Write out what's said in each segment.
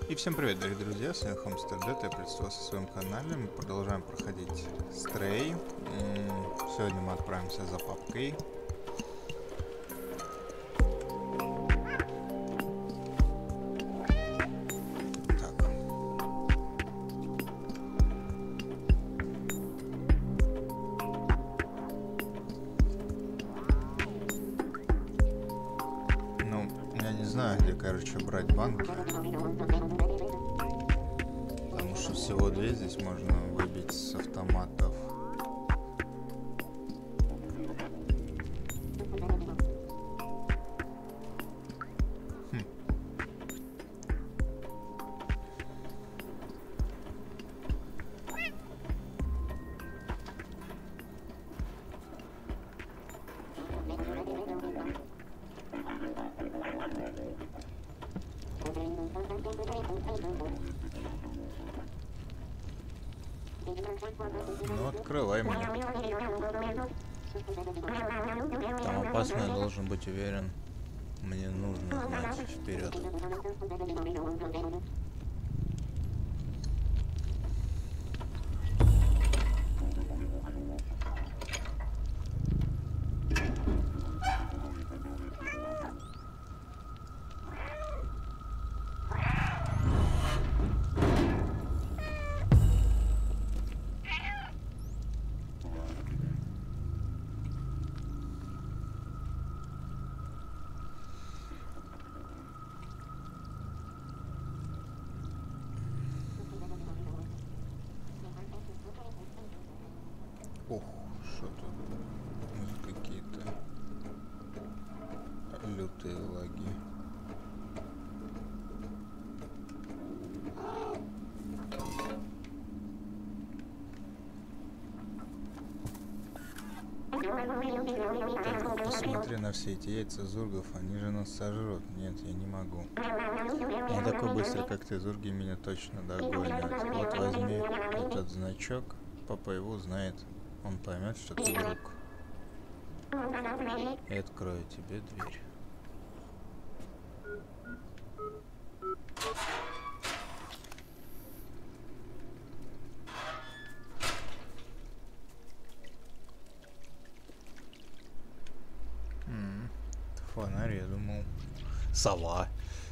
И всем привет, дорогие друзья, с вами Homestead Dead, я представился в своем канале, мы продолжаем проходить Stray. Сегодня мы отправимся за папкой. Так. Ну, я не знаю, где, короче, брать банки. Потому что всего две здесь можно выбить с автоматов. Ну, открывай меня. Там опасно, я должен быть уверен. Мне нужно знать вперед. Ох, что тут какие-то лютые лаги. Так, посмотри на все эти яйца зургов, они же нас сожрут. Нет, я не могу. Не такой быстрый, как ты, зурги меня точно догонят. Вот возьми этот значок, папа его знает. Он поймет, что ты друг. И открою тебе дверь. Фонарь, я думал. Сова.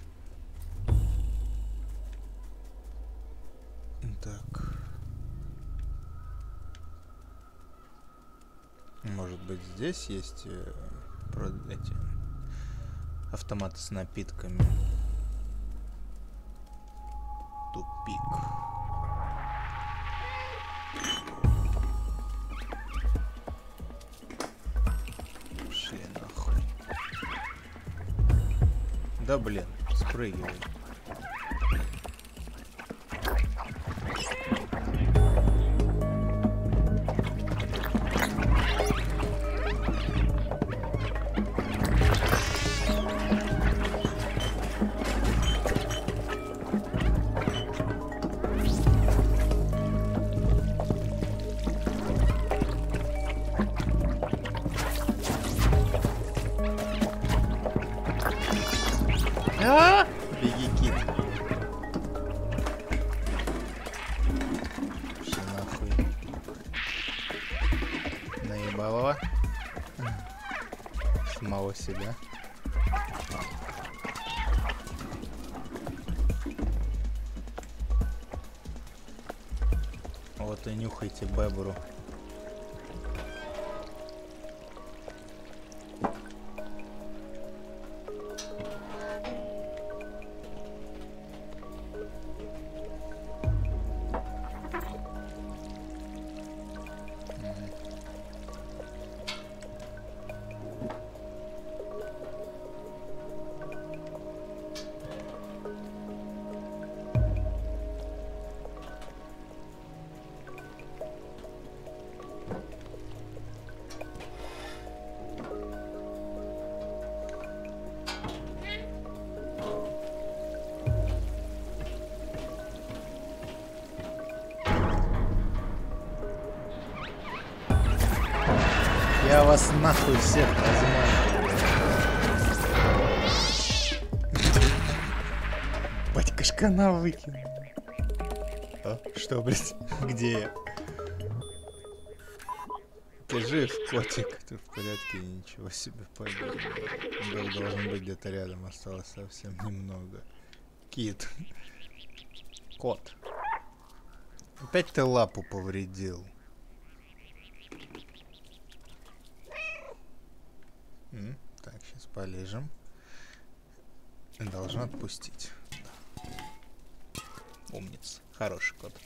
Так. Может быть, здесь есть эти автоматы с напитками. Тупик. Шли нахуй. Да блин, спрыгивай. Беги, кит. Все нахуй. Наебалово. Самого себя. Вот и нюхайте бебру. Я вас нахуй всех возьму. Ебать, кашкана выкинул. А? Что, блядь? Где я? Ты жив, котик? Ты в порядке? Ничего себе, погиб. Должен быть где-то рядом, осталось совсем немного. Кит. Кот. Опять ты лапу повредил. Так, сейчас полежим. Должен отпустить. Умница. Хороший кот.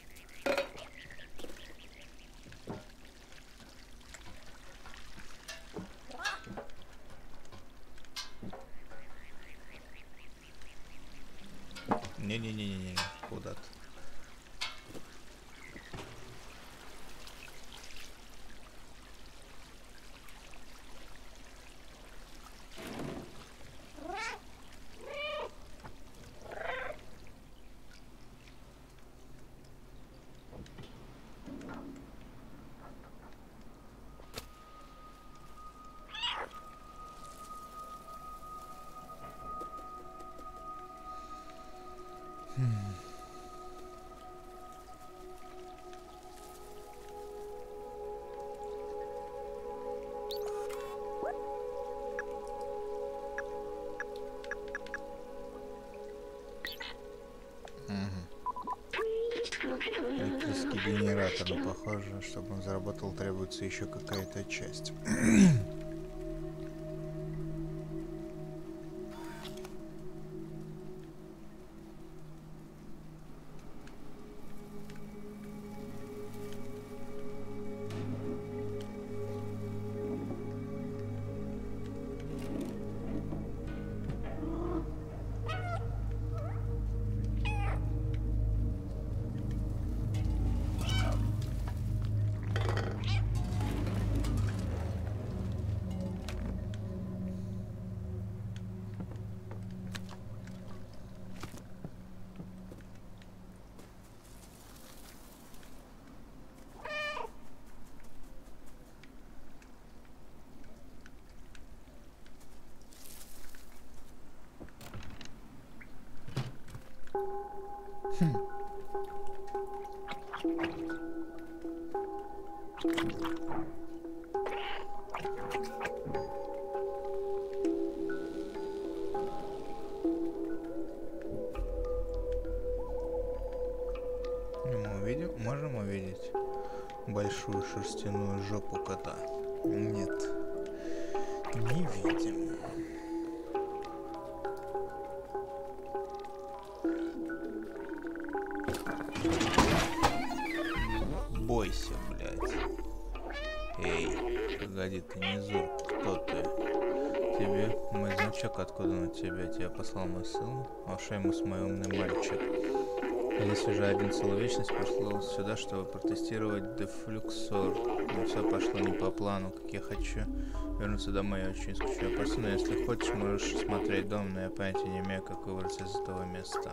Не-не-не-не-не. Куда-то. Электрический генератор, но похоже, чтобы он заработал, требуется еще какая-то часть. Мы увидим, можем увидеть большую шерстяную жопу кота? Нет, не видим. Бойся, блядь. Эй, погоди, ты не Зург, кто ты? Тебе мой значок, откуда он у тебя? Тебя послал мой сын? Ошеймус, мой умный мальчик. Здесь уже один целую вечность пошло сюда, чтобы протестировать дефлюксор. Но все пошло не по плану, как я хочу. Вернуться домой, я очень скучаю по сыну. Если хочешь, можешь смотреть дом, но я понятия не имею, как выбраться из этого места.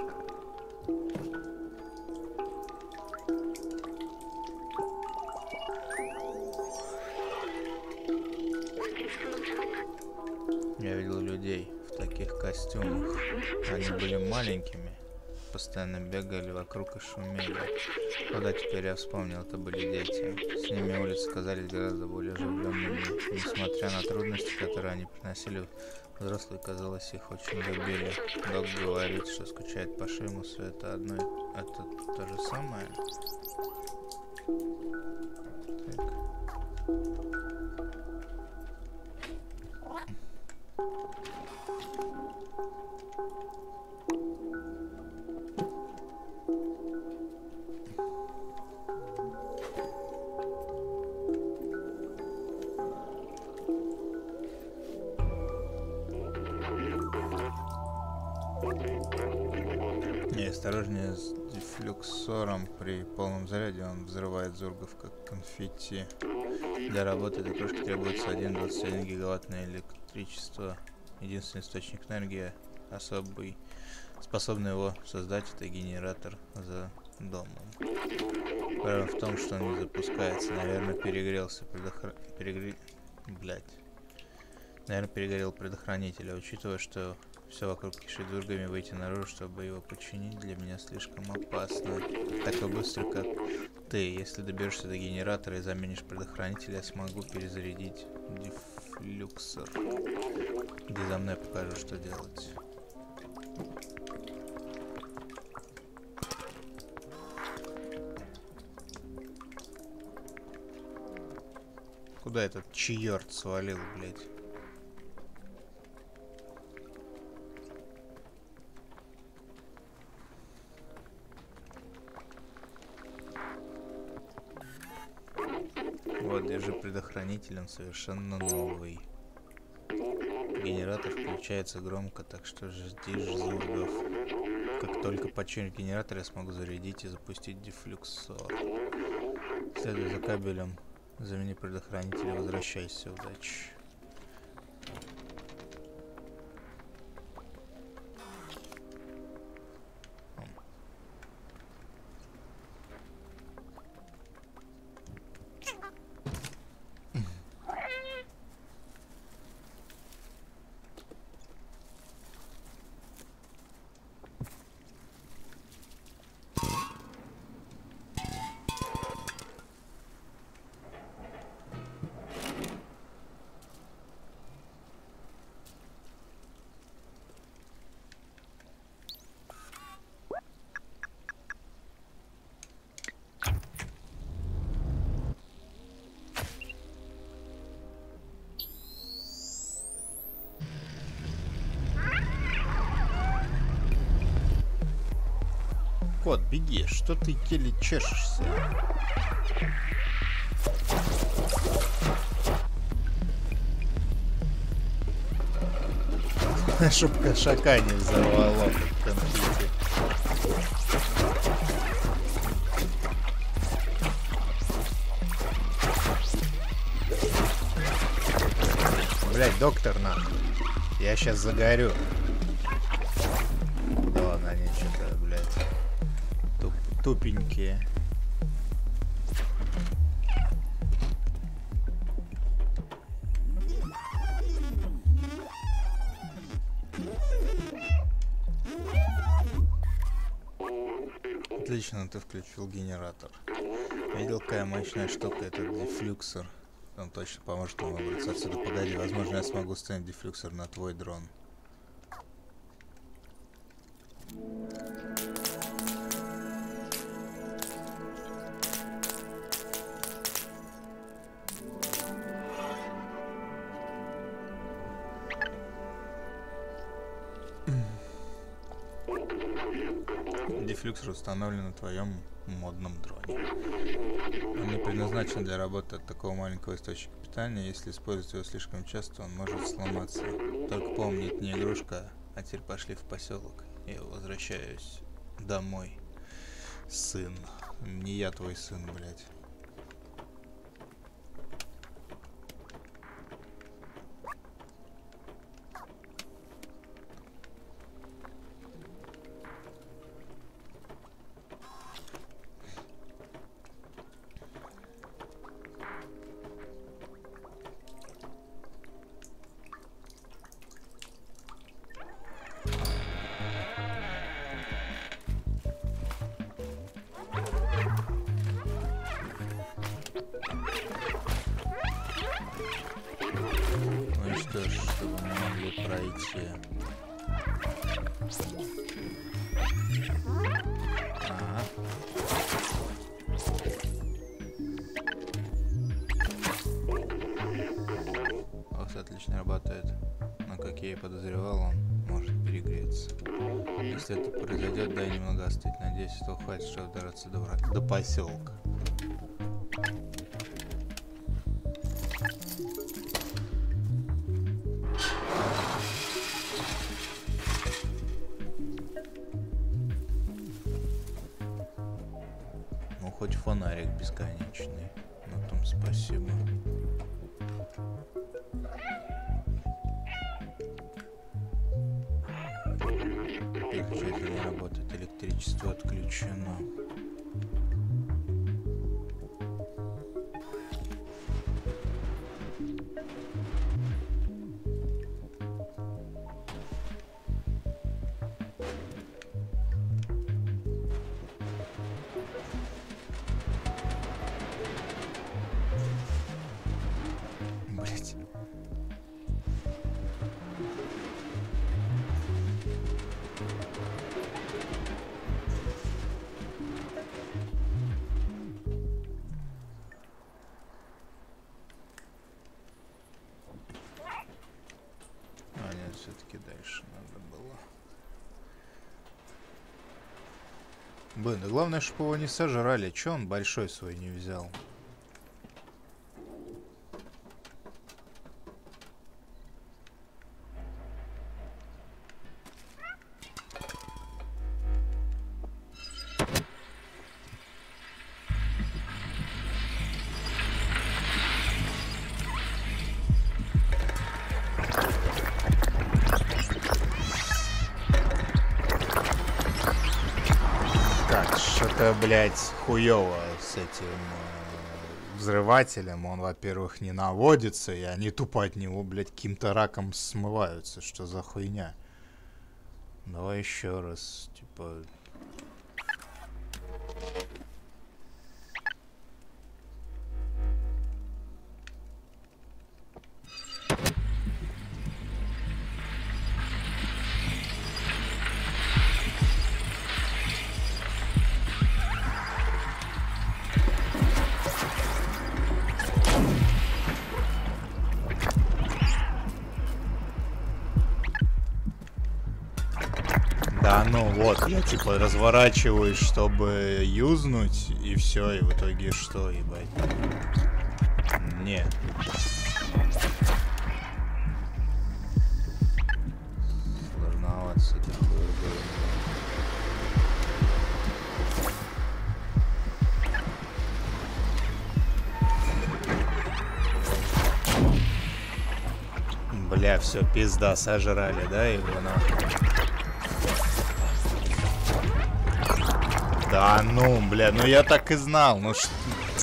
Я видел людей в таких костюмах. Они были маленькими, постоянно бегали вокруг и шумели. Куда теперь я вспомнил, это были дети. С ними улицы казались гораздо более оживленными. Несмотря на трудности, которые они приносили, взрослые, казалось, их очень любили. Док говорит, что скучает по Шеймусу. Это то же самое? Так. И осторожнее с дефлюксором. При полном заряде он взрывает зургов как конфетти. Для работы этой кружки требуется 1,21 гигаватт на электричество. Единственный источник энергии особый, способный его создать, это генератор за домом. Проблема в том, что он не запускается. Наверное, перегрелся Наверное, перегорел предохранитель. А учитывая, что Все вокруг кишит зургами, выйти наружу, чтобы его починить, для меня слишком опасно. Так быстро, как ты. Если доберешься до генератора и заменишь предохранитель, я смогу перезарядить дефлюксор. Иди за мной, покажу, что делать. Куда этот чьёрт свалил, блядь? Вот, держи предохранитель, он совершенно новый. Генератор включается громко, так что ждишь зургов. Как только починишь генератор, я смогу зарядить и запустить дефлюксор. Следуй за кабелем, замени предохранитель и возвращайся. Удачи. Кот, беги, что ты еле чешешься? Чтоб кошака не взорвало в конфликте. Блять, доктор, нахуй. Я сейчас загорю. Да ладно, они что-то, блядь, тупенькие. Отлично, ты включил генератор. Видел, какая мощная штука этот дефлюксор? Он точно поможет нам выбраться отсюда. Погоди, возможно, я смогу установить дефлюксор на твой дрон. Дефлюксор установлен на твоем модном дроне. Он не предназначен для работы от такого маленького источника питания. Если использовать его слишком часто, он может сломаться. Только помни, это не игрушка. А теперь пошли в поселок. Я возвращаюсь домой. Сын. Не я твой сын, блядь. Чтобы мы могли пройти. Ага. Ох, отлично работает. Но, как я и подозревал, он может перегреться. Если это произойдет, дай немного остыть. Надеюсь, этого хватит, чтобы добраться до поселка. Хоть фонарик бесконечный. На том спасибо. Переключатель не работает. Электричество отключено. Блин, да главное, чтобы его не сожрали. Че он большой свой не взял? Что-то, блядь, хуёво с этим взрывателем. Он, во-первых, не наводится, и они тупо от него, блядь, каким-то раком смываются. Что за хуйня? Давай еще раз, типа... Да, ну вот, я типа разворачиваюсь, чтобы юзнуть, и все, и в итоге что, ебать? Нет. Сложновато с этим было. Бля, все, пизда, сожрали, да, его нахуй? Да ну, бля, ну я так и знал, ну что...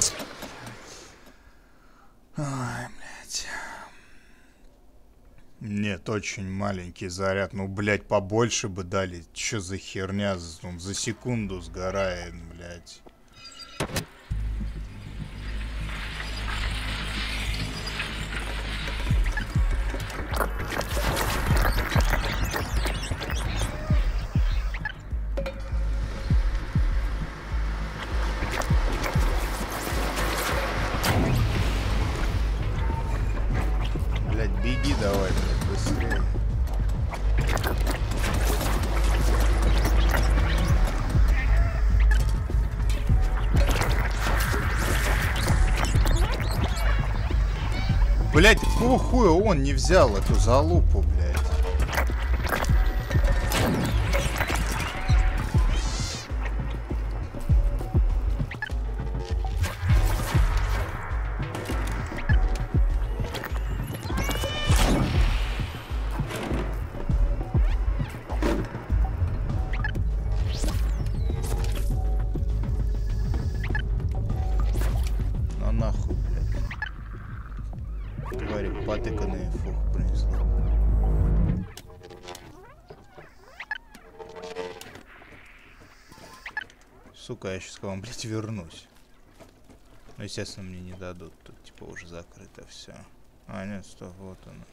Ай, блядь. Нет, очень маленький заряд, ну, блядь, побольше бы дали. Чё за херня, он за секунду сгорает, блядь. Беги давай, блядь, быстрее. Блядь, какого хуя он не взял эту залупу, блядь? Потыканные, фух, принесло. Сука, я сейчас к вам, блядь, вернусь. Ну, естественно, мне не дадут. Тут, типа, уже закрыто все. А, нет, стоп, вот оно.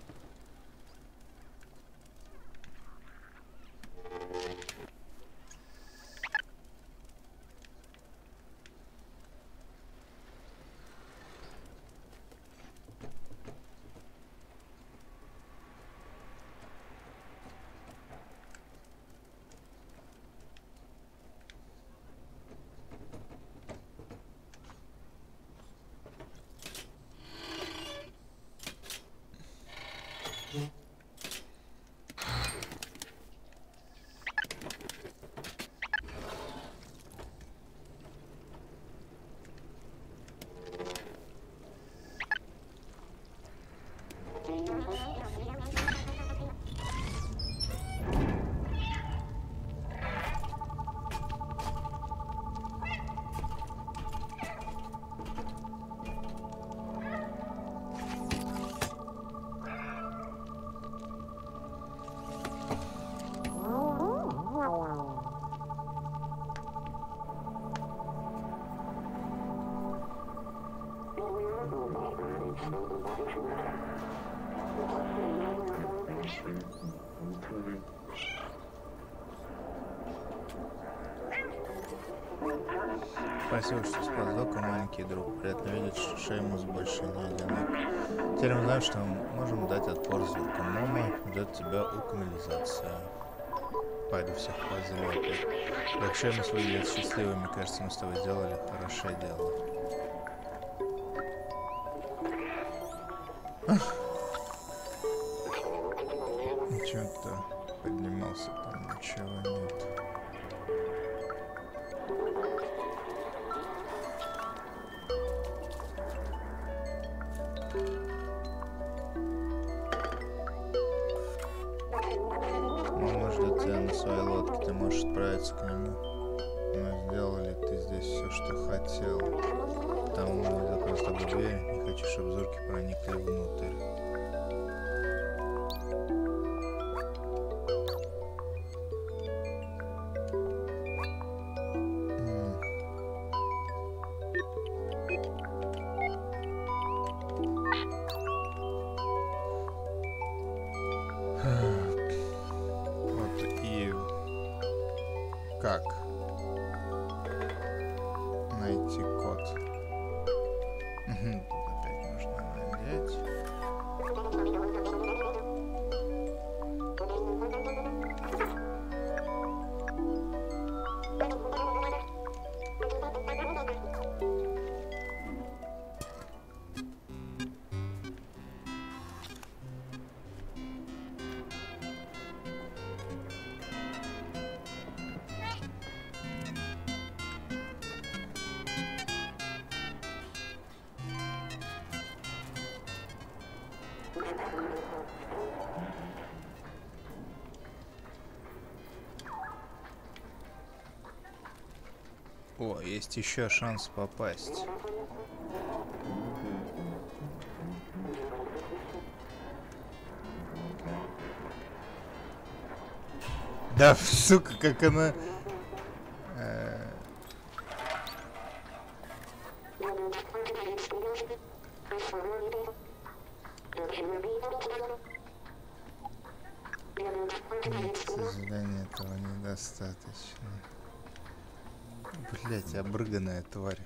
Спасибо, что спас Дока, маленький друг. Приятно видеть, что Шеймус больше не одинок. Теперь мы знаем, что мы можем дать отпор звукам. Мама ждет тебя у канализации. пойду всех позову опять. Вообще мы свои лет счастливыми, кажется, мы с тобой сделали хорошее дело. Что-то поднимался, там ничего нет. На своей лодке ты можешь отправиться к нему. Но сделал ли ты здесь все, что хотел? Там он не закрыл с тобой дверь. Не хочу, чтобы зурки проникли внутрь. Как найти код? Тут опять нужно надеть. О, есть еще шанс попасть. Да, сука, как она... Задание этого недостаточно. Блять, обрыганная тварь.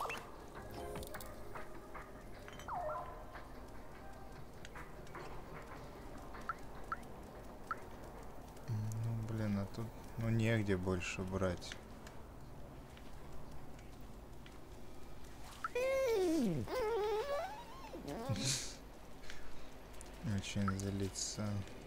Ну, блин, а тут, ну, негде больше брать. Очень злится.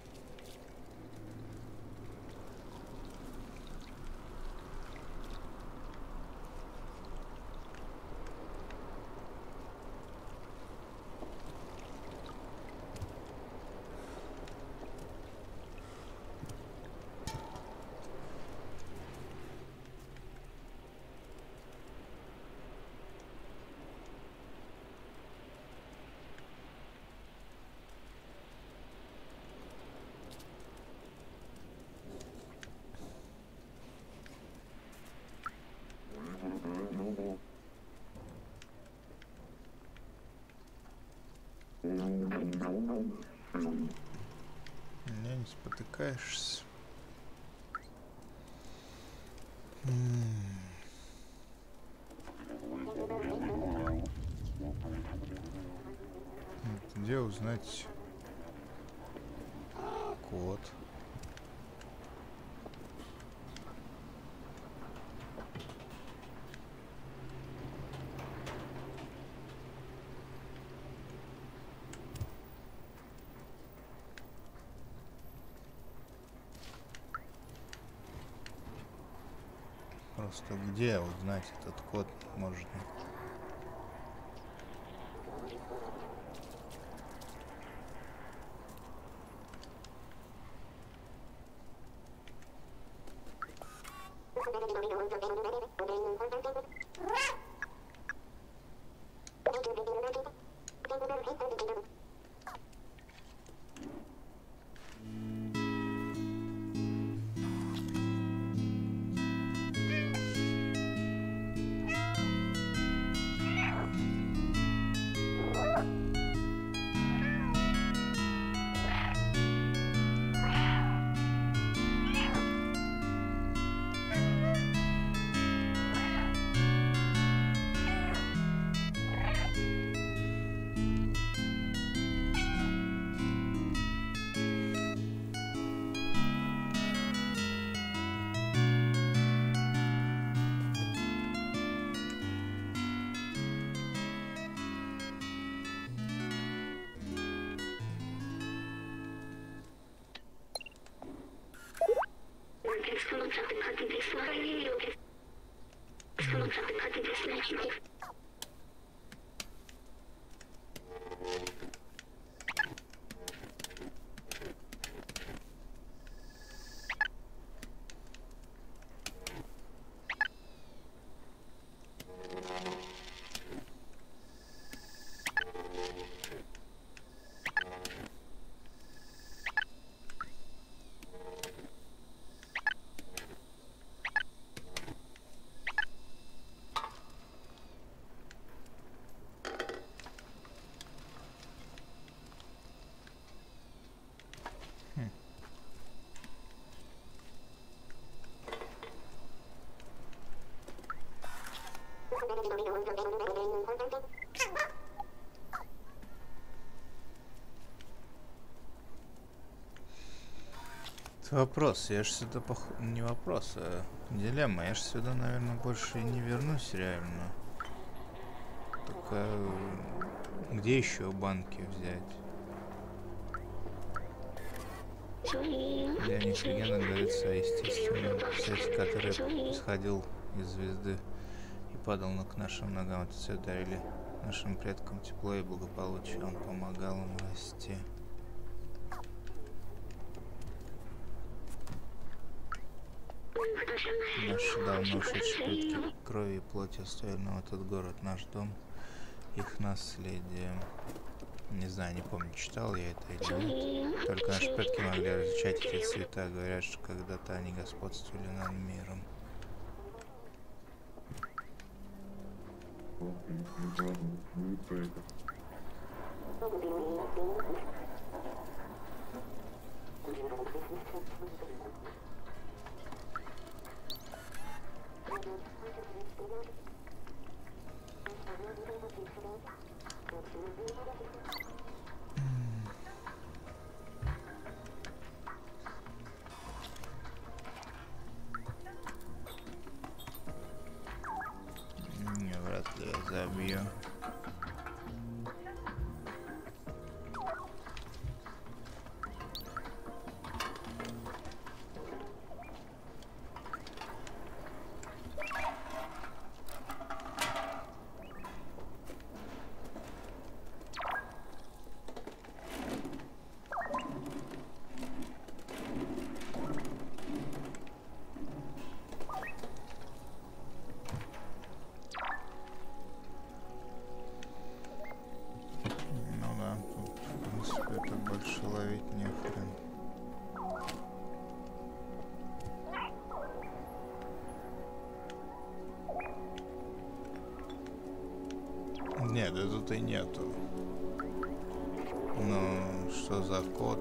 Не спотыкаешься. Где узнать код? Просто где узнать этот код можно? Вопрос, я ж сюда не вопрос, а дилемма. Я ж сюда, наверное, больше и не вернусь реально. Только где еще банки взять? Для них легенда говорится о естественном свете, который исходил из звезды и падал к нашим ногам. Это все дарили нашим предкам тепло и благополучие. Он помогал им расти. Наши давно ушедшие предки крови и плоти оставили нам этот город, наш дом, их наследие. Не знаю, не помню, читал я это или нет. Только наши предки могли различать эти цвета. Говорят, что когда-то они господствовали над миром. Не, вряд ли я забью. Нет, да тут и нету. Ну, что за код?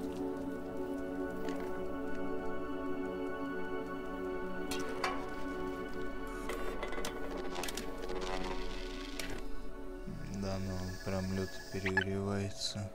Да, ну он прям люто перегревается.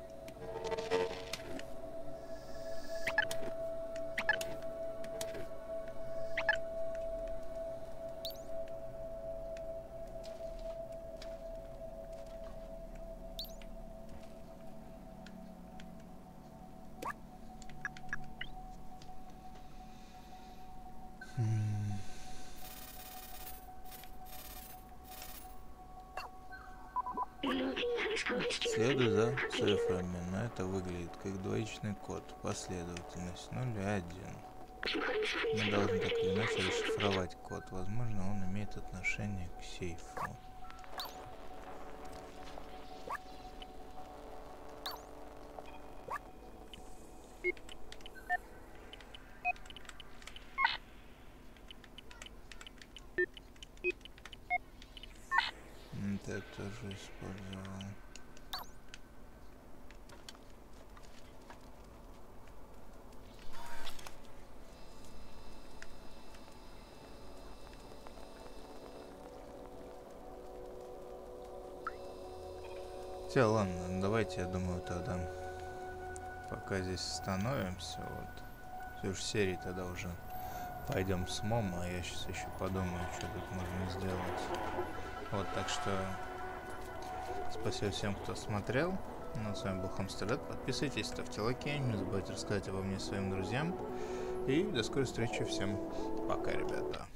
Следуй за цифрами, но это выглядит как двоичный код, последовательность 0 и 1. Мы должны так или иначе расшифровать код, возможно, он имеет отношение к сейфу. Это я тоже использовал. Ладно, давайте, я думаю, тогда пока здесь остановимся, вот. В следующей серии тогда уже пойдем с МОМ, а я сейчас еще подумаю, что тут можно сделать. Вот, так что спасибо всем, кто смотрел. Ну, с вами был Hamsterdead. Подписывайтесь, ставьте лайки, не забывайте рассказать обо мне своим друзьям. И до скорой встречи всем. Пока, ребята.